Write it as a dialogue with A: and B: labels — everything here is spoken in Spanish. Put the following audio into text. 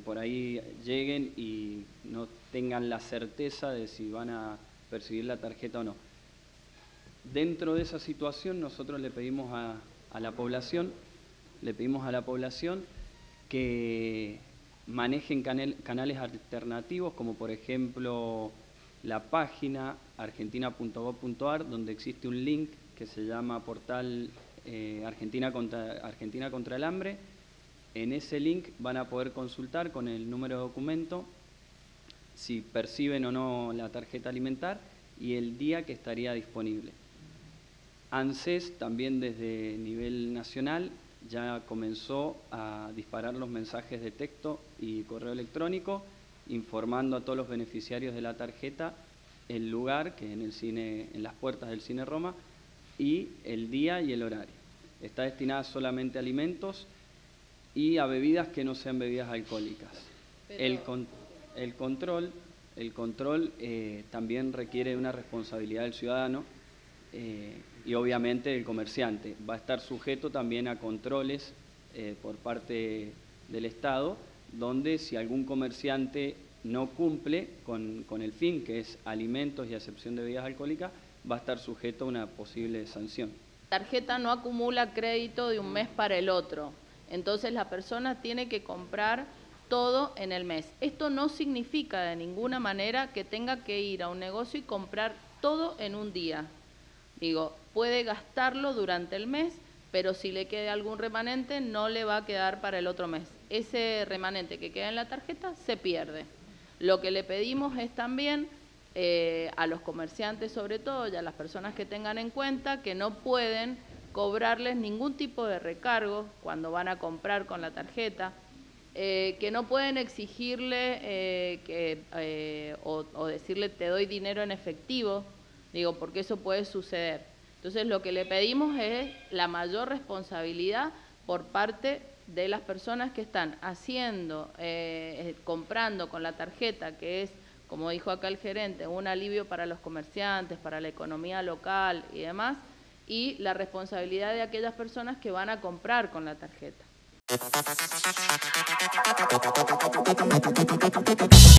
A: por ahí lleguen y no tengan la certeza de si van a percibir la tarjeta o no. Dentro de esa situación nosotros le pedimos a la población que manejen canales alternativos, como por ejemplo la página argentina.gov.ar, donde existe un link que se llama portal Argentina contra el hambre. En ese link van a poder consultar con el número de documento si perciben o no la tarjeta alimentar y el día que estaría disponible. ANSES también desde nivel nacional ya comenzó a disparar los mensajes de texto y correo electrónico informando a todos los beneficiarios de la tarjeta el lugar, que es en las puertas del Cine Roma, y el día y el horario. Está destinada solamente a alimentos y a bebidas que no sean bebidas alcohólicas. El control también requiere una responsabilidad del ciudadano y obviamente del comerciante. Va a estar sujeto también a controles por parte del Estado, donde si algún comerciante no cumple con el fin, que es alimentos y acepción de bebidas alcohólicas, va a estar sujeto a una posible sanción.
B: La tarjeta no acumula crédito de un mes para el otro, entonces la persona tiene que comprar todo en el mes. Esto no significa de ninguna manera que tenga que ir a un negocio y comprar todo en un día. Digo, puede gastarlo durante el mes, pero si le queda algún remanente no le va a quedar para el otro mes. Ese remanente que queda en la tarjeta se pierde. Lo que le pedimos es también a los comerciantes sobre todo y a las personas que tengan en cuenta que no pueden cobrarles ningún tipo de recargo cuando van a comprar con la tarjeta, que no pueden exigirle o decirle te doy dinero en efectivo, digo, porque eso puede suceder. Entonces lo que le pedimos es la mayor responsabilidad por parte de las personas que están haciendo, comprando con la tarjeta, que es, como dijo acá el gerente, un alivio para los comerciantes, para la economía local y demás, y la responsabilidad de aquellas personas que van a comprar con la tarjeta.